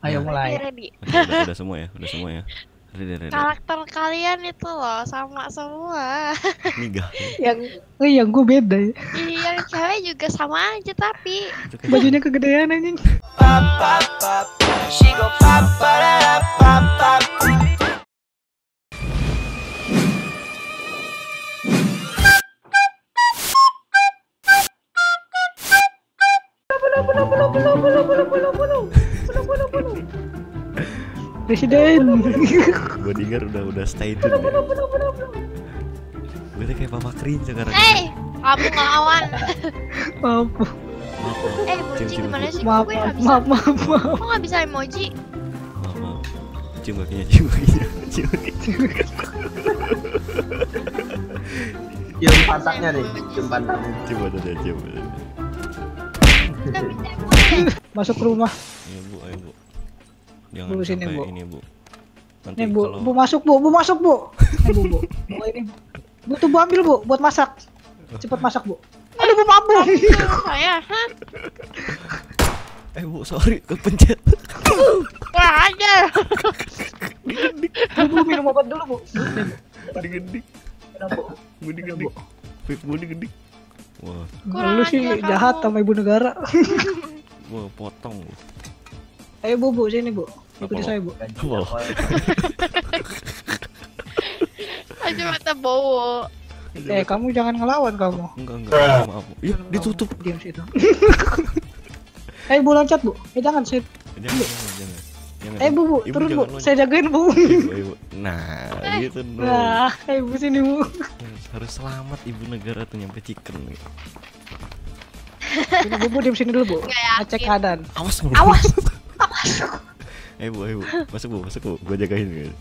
Ayo mulai. Ready. Udah semua ya, udah semua ya. Ready. Karakter kalian itu loh sama semua. Nigah. Yang gue beda ya. Iya, yang cewek juga sama aja tapi Bajunya kegedean anjing. She go pop, ba-da-da, pop, pop. Presiden. Bodyguard udah stay tune. Gue tuh kayak Papa Krin sekarang. kamu ngelawan. Maaf. Emoji gimana sih? Maaf. Gue nggak bisa. Maaf. Kok nggak bisa emoji? Maaf. Cium kakinya. Cium pantatnya nih, cium pantatnya. Coba deh. Nggak bisa emoji. Masuk rumah. Ayo bu. Jangan Bu, sini, sampai Bu. ini bu. Nanti Nih bu, kalau bu masuk bu. Nih bu. Bu ini. Bu tuh bu ambil bu, buat masak. Cepet masak bu. Aduh bu mabuk. Saya, hah? bu sorry kepencet. Wah aja. Bu minum obat dulu bu. Digedik. Bu digedik. Bu digedik. Wah, Lu sih ajar jahat kamu. sama ibu negara. gua potong. Ayo bu sini bu. Ikuti saya bu. Wow. Aja mata bau. Kamu jangan ngelawan kamu. Enggak. Maaf. Ih, ditutup. Diam situ. Bu loncat bu. Jangan sih. Jangan. Bu Ibu turun bu. jangan loncat. Saya jagain bu. Ibu. Nah, gitu dong. Nah, bu sini bu. Harus selamat ibu negara tuh nyampe chicken nih. Sini bu diam sini dulu bu. Nggak yakin. Ngecek keadaan. Awas. Bu. Masuk bu. Gua jagain gitu.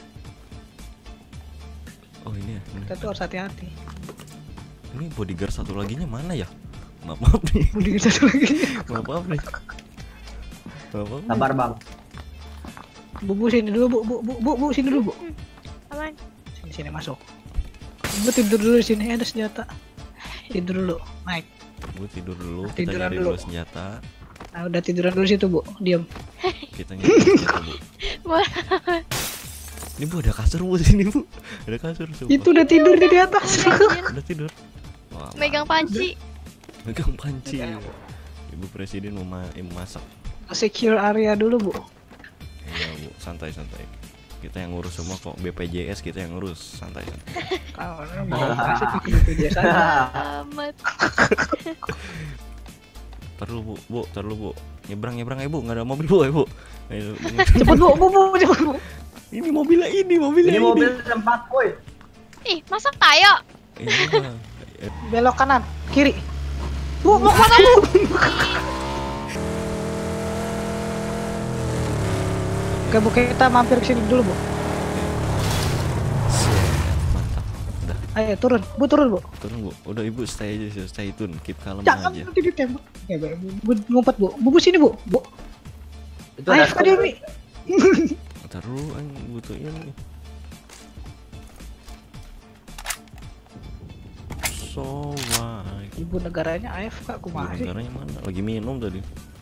Oh ini ya. Kita tuh harus hati-hati. Ini bodyguard satu laginya mana ya? Maaf nih. Bu di satu lagi. Maaf nih. Sabar bang. Bu sini dulu bu sini dulu bu. Aman. Sini masuk. Bu tidur dulu di sini ada senjata. Tidur dulu, naik. Bu tidur dulu. Kita Tiduran nyari dulu. dulu senjata. Nah udah tiduran dulu situ bu, diam. Kita nyari senjata bu. Ini bu ada kasur bu sini bu. Ada kasur. Sumpah. Itu udah tidur di atas. Udah tidur. Wah, Megang panci. megang panci. Ibu presiden mau masak. Secure area dulu bu. Iya bu, santai. Kita yang ngurus semua kok. BPJS kita yang ngurus, santai. Kalau mau kasih ke biasa. Amat. Taruh bu. Nyebrang bu, nggak ada mobil bu, bu. Ayo, Cepet bu, cepet bu. ini mobilnya. Ini mobil tempat boy. Ih, masa tayo? Iya. Belok kanan, kiri. Bu, mau kemana bu? Oke bu, kita mampir ke sini dulu bu. Mantap. Udah, Ayo turun bu. turun bu. Udah ibu stay tune, keep kalem Jangan aja. nanti ditembak. Oke bu, ngumpet bu. Bu sini bu. Itu Ayo ada Akademi. Taruh, butuh ini. So why? Ibu negaranya AFK kumaha sih? Negaranya mana? Lagi minum tadi.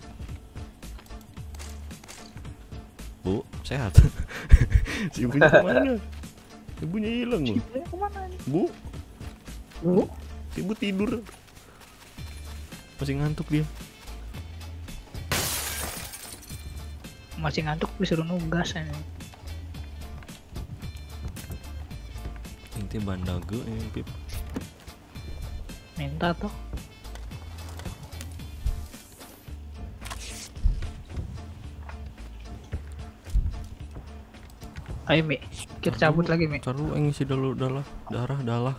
Bu, sehat. Si ibunya kemana? Ibunya hilang bu. Ibunya kemana nih? Bu, Bu, ibu tidur. Masih ngantuk dia. masih ngantuk disuruh nugas aja. Inti bandage ini Pip. Minta tuh. Ayo Mi, kita cabut lagi Mi. Taruh ngisi dulu darah.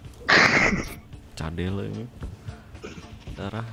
Cadel ini. Darah.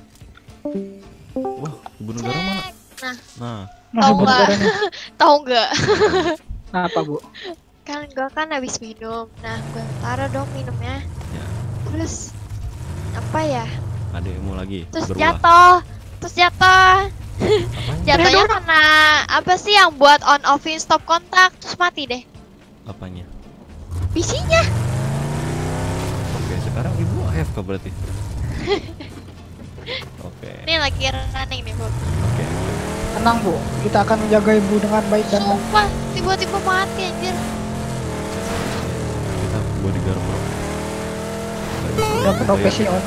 Wah, ibu negara mana? Nah. Tahu nggak? negaranya. Tahu nggak? Apa Bu? Kan gua kan habis minum. Nah, gua taruh dong minumnya. Ya. Terus apa ya? Adekmu lagi. Terus berulah. jatuh. Apanya? Jatuhnya karena apa sih yang buat on offin stop kontak terus mati deh. Apanya? PC-nya. Oke, sekarang ibu AFK berarti. Oke. Ini lagi running nih, Bu. Oke. Tenang Bu, kita akan menjaga ibu dengan baik dan benar. Sumpah, tiba-tiba mati anjir. Kita bodyguard bro. Udah profesional.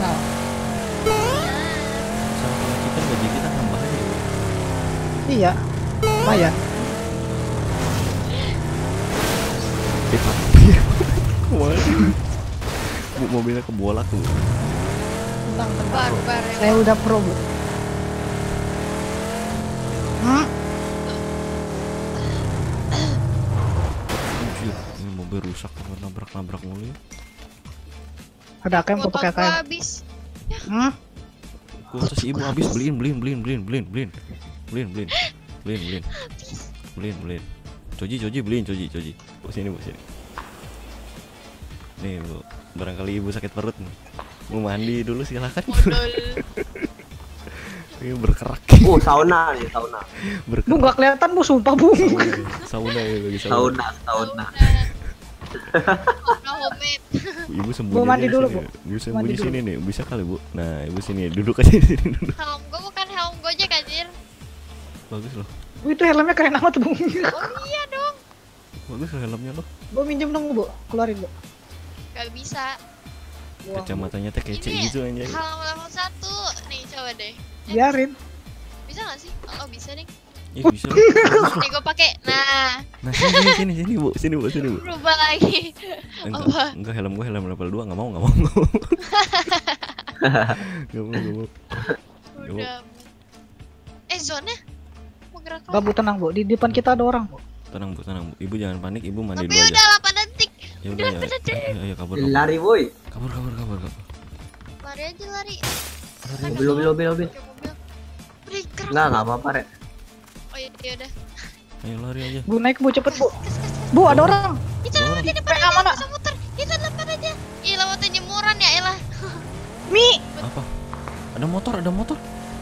Sama kalau kita gaji kita nambah aja ya. Iya, lumayan. Bu, mobilnya kebolak tuh. Tenang. Barbar ya. Saya udah pro Bu. Anjir, ini mobil rusak karena nabrak-nabrak mulu ya. Ada AKM kok pakai Motor gua AKM. habis. Kultus ibu habis beliin. Coji beliin. Bu sini. Nih Bu, barangkali ibu sakit perut nih. Mau mandi dulu silakan. Modal. Ini berkerak. Oh, sauna nih, sauna. Bu nggak kelihatan Bu, sumpah Bu. Sauna ya bagi Sauna. Sauna homemade. Ibu sembunyi. Bu, mandi aja dulu, sini. Bu. Ibu sembunyi Mandi dulu. sini nih, bisa kali Bu. Nah, ibu sini duduk aja di sini duduk. Helm gua bukan helm Gojek anjir. Bagus loh. Bu, itu helmnya keren amat Bu. Oh iya dong. Bagus loh helmnya loh. Bu minjem dong Bu, keluarin Bu. Gak bisa. Buang, Bu. Kacamatanya teh kece Ini gitu anjay. helm level 1. Nih coba deh. Biarin. Bisa gak sih? Oh bisa nih. Iya bisa. Bagus loh. Nih gua pakai. Nah, Nah, sini Bu. berubah lagi. Enggak helm gua helm level 2 enggak mau. Enggak mau. Udah. Zone-nya mau gerak Enggak Bu, tenang Bu. Di depan kita ada orang Bu. Tenang Bu. Ibu jangan panik, ibu mandi Tapi dulu udah aja. 8 detik. Ya udah ya. Ayo kabur. Lari, boy. Kabur. Lari aja lari. Mobil. Pakai mobil. Wih, gerak. Enggak apa-apa, Rek. Oh iya udah. Ayo lari aja. Bu naik Bu, cepet Bu. Bu, ada orang. Itu lewat di depan aja, bisa muter. Itu depan aja. Ih, lewatnya jemuran ya elah. Mi. Apa? Ada motor.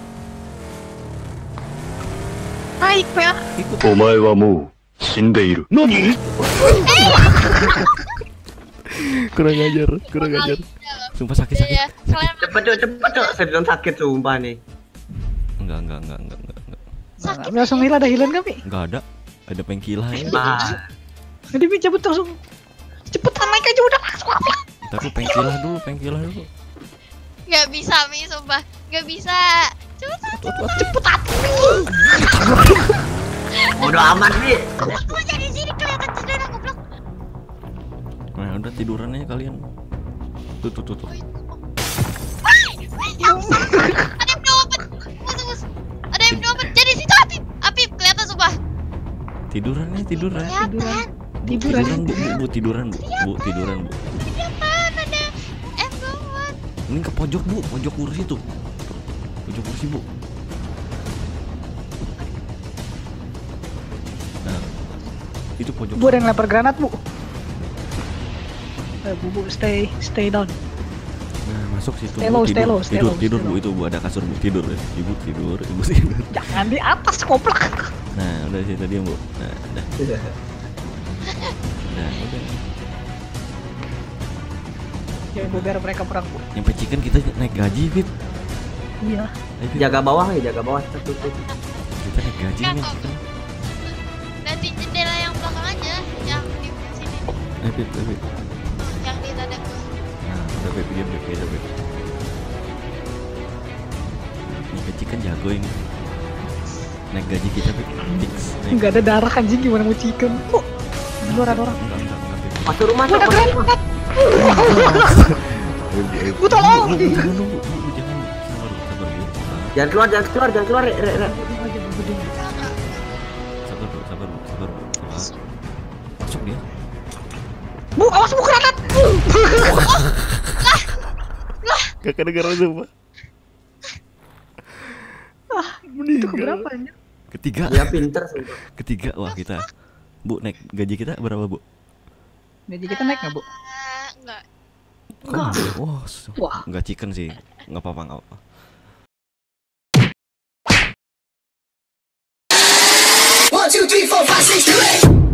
Naik ya. Ikut. お前はもう死んでいる。何？ Kurang ajar. Sumpah sakit. Iya, kalian Cepet, Cok. Saya bilang sakit sumpah nih. Enggak. sakit. Langsung hilang, ada hilang nggak Mi? Enggak ada. Ada pengkilah ya. Ah, Jadi Mi cepet langsung. Cepetan naik aja udah langsung. Tapi pengkilah dulu. Gak bisa Mi, sumpah. Gak bisa. Cepetan. bodo amat nih. Gua jadi sini kelihatan cedera goblok. Nah, udah tiduran aja kalian. Tuh. Ada yang dompet. Mus. Ada yang dompet. Jadi situ Apip kelihatan sumpah. Tiduran. Kelihatan. Bu, tiduran Bu. Di depan ada dompet. Ini ke pojok Bu, pojok kursi tuh. Pojok kursi Bu. Nah, itu pojok. Bu ada yang lempar granat Bu. Bu, stay down. Nah, masuk situ. Stay Bu. low, stay low. Tidur Bu, itu Bu ada kasur Bu, tidur ya. Ibu tidur. Jangan di atas koplak. Nah, udah situ dia Bu. Nah, udah. Ya Bu, biar mereka perang Bu. Nyampe chicken kita naik gaji, Fit. Iya. Ayo, Fit. Jaga bawah. Tuh. Kita naik gaji nih. Kok. Nanti jendela yang belakang aja, yang di sini, Ayo, Fit. yang di tanda. Nah, udah Fit, diam aja, Fit. Nyampe chicken jago ini. Naik gaji kita, Fit. Fix. Enggak ada darah anjing, gimana mau chicken. Bu, di luar ada orang. Enggak, Fit. Masuk rumah, Cok. Ada granat. Bu, tolong. Bu, jangan. Sabar, Bu. Jangan keluar, Rek. Sabar, Bu. Masuk dia. Bu, awas Bu, granat. Gak kedengeran sumpah. Itu keberapa anjir? Ketiga. Dia pinter sumpah. Ketiga. Wah, kita. Bu, naik gaji kita berapa, Bu? Gaji kita naik nggak Bu? Enggak. Wah, Wah. enggak chicken sih. Enggak apa-apa. 1, 2, 3, 4, 5, 6, 7, 8